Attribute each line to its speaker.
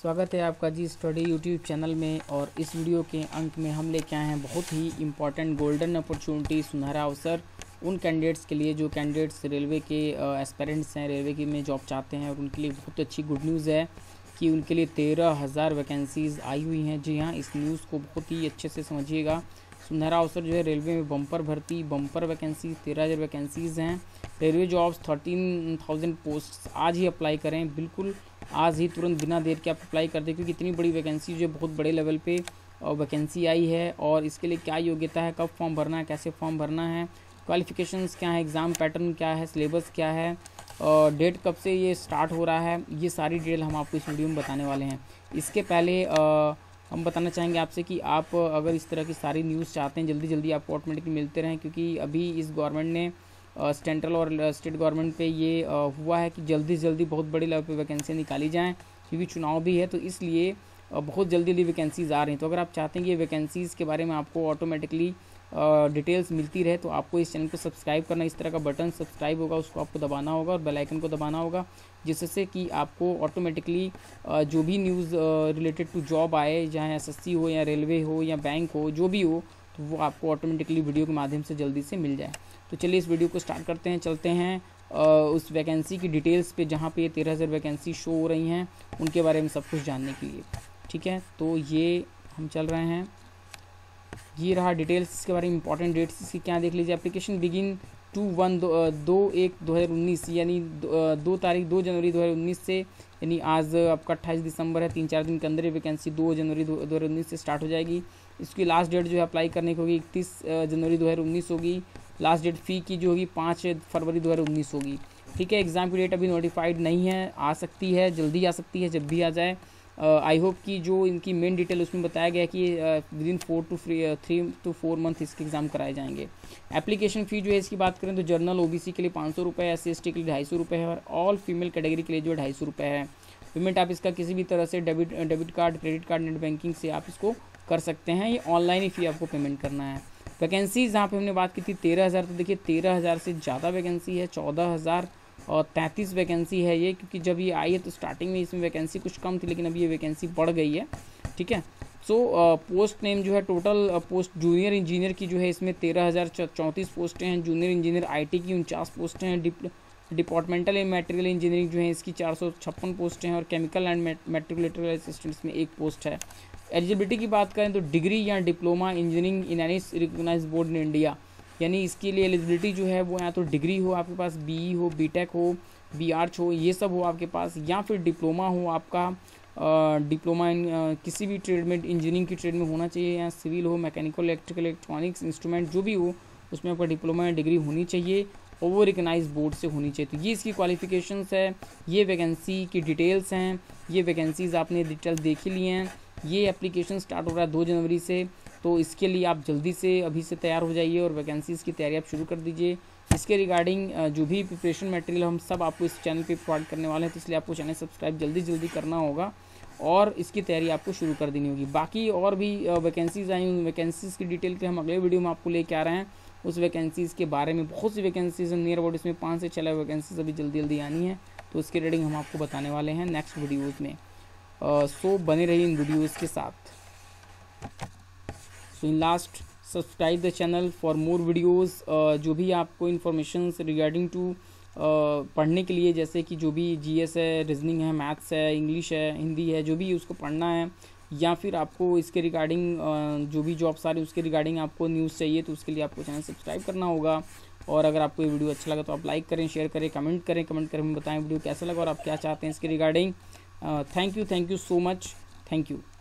Speaker 1: स्वागत है आपका जी स्टडी यूट्यूब चैनल में। और इस वीडियो के अंक में हम लेके आए हैं बहुत ही इम्पॉर्टेंट गोल्डन अपॉर्चुनिटी, सुनहरा अवसर उन कैंडिडेट्स के लिए जो कैंडिडेट्स रेलवे के एस्पिरेंट्स हैं, रेलवे की में जॉब चाहते हैं। और उनके लिए बहुत अच्छी गुड न्यूज़ है कि उनके लिए 13,000 वैकेंसीज़ आई हुई हैं। जी हाँ, इस न्यूज़ को बहुत ही अच्छे से समझिएगा। सुनहरा अवसर जो है रेलवे में बम्पर भर्ती, बम्पर वैकेंसी 13,000 वैकेंसीज़ हैं। Railway jobs 13,000 post. आज ही अप्लाई करें, बिल्कुल आज ही तुरंत बिना देर के आप अप्लाई कर दें, क्योंकि इतनी बड़ी वैकेंसी जो बहुत बड़े लेवल पे वैकेंसी आई है। और इसके लिए क्या योग्यता है, कब फॉर्म भरना है, कैसे फॉर्म भरना है, क्वालिफिकेशंस क्या है, एग्ज़ाम पैटर्न क्या है, सिलेबस क्या है, और डेट कब से ये स्टार्ट हो रहा है, ये सारी डिटेल हम आपको इस वीडियो में बताने वाले हैं। इसके पहले हम बताना चाहेंगे आपसे कि आप अगर इस तरह की सारी न्यूज़ चाहते हैं जल्दी जल्दी आपको ऑटोमेटिकली मिलते रहें, क्योंकि अभी इस गवर्नमेंट ने सेंट्रल और स्टेट गवर्नमेंट पे ये हुआ है कि जल्दी से जल्दी बहुत बड़ी लेवल पे वैकेंसी निकाली जाएं, क्योंकि चुनाव भी है। तो इसलिए बहुत जल्दी जल्दी वैकेंसीज़ आ रही हैं। तो अगर आप चाहते हैं कि ये वैकेंसीज़ के बारे में आपको ऑटोमेटिकली डिटेल्स मिलती रहे, तो आपको इस चैनल को सब्सक्राइब करना, इस तरह का बटन सब्सक्राइब होगा उसको आपको दबाना होगा और बेल आइकन को दबाना होगा, जिससे कि आपको ऑटोमेटिकली जो भी न्यूज़ रिलेटेड टू जॉब आए, चाहे SSC हो या रेलवे हो या बैंक हो, जो भी हो, तो वो आपको ऑटोमेटिकली वीडियो के माध्यम से जल्दी से मिल जाए। तो चलिए इस वीडियो को स्टार्ट करते हैं, चलते हैं उस वैकेंसी की डिटेल्स पे, जहाँ पे ये 13,000 वैकेंसी शो हो रही हैं उनके बारे में सब कुछ जानने के लिए। ठीक है, तो ये हम चल रहे हैं, ये रहा डिटेल्स। इसके बारे में इंपॉर्टेंट डेट्स इसकी क्या देख लीजिए। एप्लीकेशन बिगिन 2/1/2019 यानी 2 जनवरी 2019 से, यानी आज आपका 28 दिसंबर है, 3-4 दिन के अंदर ये वैकेंसी 2 जनवरी 2019 से स्टार्ट हो जाएगी। इसकी लास्ट डेट जो है अप्लाई करने की होगी 31 जनवरी 2019 होगी। लास्ट डेट फ़ी की जो होगी 5 फरवरी 2019 होगी। ठीक है, एग्ज़ाम की डेट अभी नोटिफाइड नहीं है, आ सकती है, जल्दी आ सकती है, जब भी आ जाए। आई होप कि जो इनकी मेन डिटेल उसमें बताया गया कि विदिन 3 to 4 मंथ इसके एग्ज़ाम कराए जाएंगे। एप्लीकेशन फ़ी जो है इसकी बात करें तो जनरल OBC के लिए 500 रुपये है, SC/ST के लिए 250 रुपये है, और ऑल फीमेल कैटेगरी के लिए जो है 250 रुपये है। पेमेंट आप इसका किसी भी तरह से debit card, credit card, net banking से आप इसको कर सकते हैं। ये ऑनलाइन ही फ़ी आपको पेमेंट करना है। वैकेंसीज जहाँ पे हमने बात की थी 13,000, तो देखिए 13,000 से ज़्यादा वैकेंसी है, 14,033 वैकेंसी है ये, क्योंकि जब ये आई है तो स्टार्टिंग में इसमें वैकेंसी कुछ कम थी, लेकिन अभी ये वैकेंसी बढ़ गई है। ठीक है, सो पोस्ट नेम जो है टोटल पोस्ट जूनियर इंजीनियर की जो है इसमें 13,034 पोस्टें हैं। जूनियर इंजीनियर IT की 49 पोस्टें हैं। डिपार्टमेंटल एंड मटेरियल इंजीनियरिंग जो है इसकी 456 पोस्टें हैं, और केमिकल एंड मेट्रिकुलेटरी असिस्टेंट्स में 1 पोस्ट है। एलिजिबिलिटी की बात करें तो डिग्री या diploma engineering in any recognised board in India, यानी इसके लिए एलिजिबिलिटी जो है वो या तो डिग्री हो आपके पास, BE हो, BTech हो, BArch हो, ये सब हो आपके पास, या फिर डिप्लोमा हो आपका, डिप्लोमा इन किसी भी ट्रेड में, इंजीनियरिंग की ट्रेड में होना चाहिए, या सिविल हो, मैकेनिकल, इलेक्ट्रिकल, इलेक्ट्रॉनिक्स, इंस्ट्रूमेंट जो भी हो उसमें आपका डिप्लोमा या डिग्री होनी चाहिए, और वो रिकॉग्नाइज्ड बोर्ड से होनी चाहिए। तो ये इसकी क्वालिफिकेशंस है, ये वैकेंसी की डिटेल्स हैं, ये वैकेंसीज़ आपने डिटेल देख ही लिए हैं। ये एप्लीकेशन स्टार्ट हो रहा है 2 जनवरी से, तो इसके लिए आप जल्दी से अभी से तैयार हो जाइए और वैकेंसीज़ की तैयारी आप शुरू कर दीजिए। इसके रिगार्डिंग जो भी प्रिपरेशन मटेरियल हम सब आपको इस चैनल पे प्रोवाइड करने वाले हैं, तो इसलिए आपको चैनल सब्सक्राइब जल्दी करना होगा और इसकी तैयारी आपको शुरू कर देनी होगी। बाकी और भी वैकेंसीज़ आई, उन वैकेंसीज़ की डिटेल के हम अगले वीडियो में आपको लेके आ रहे हैं। उस वैकेंसीज़ के बारे में बहुत सी वैकेंसीज़ नियर अबाउट इसमें 5 से 6 वैकेंसीज़ अभी जल्दी आनी है, तो उसकी रेटिंग हम आपको बताने वाले हैं नेक्स्ट वीडियोज़ में। सो बने रहिए इन वीडियोज़ के साथ। So in last subscribe the channel for more videos. जो भी आपको इन्फॉर्मेशन रिगार्डिंग टू पढ़ने के लिए, जैसे कि जो भी GS है, रीजनिंग है, मैथ्स है, इंग्लिश है, हिंदी है, जो भी उसको पढ़ना है, या फिर आपको इसके रिगार्डिंग जो भी जॉब्स आ रही है उसके रिगार्डिंग आपको न्यूज़ चाहिए, तो उसके लिए आपको चैनल सब्सक्राइब करना होगा। और अगर आपको ये वीडियो अच्छा लगा तो आप लाइक करें, शेयर करें, कमेंट करें, बताएं वीडियो कैसा लगा और आप क्या चाहते हैं इसके regarding. Thank you so much, thank you.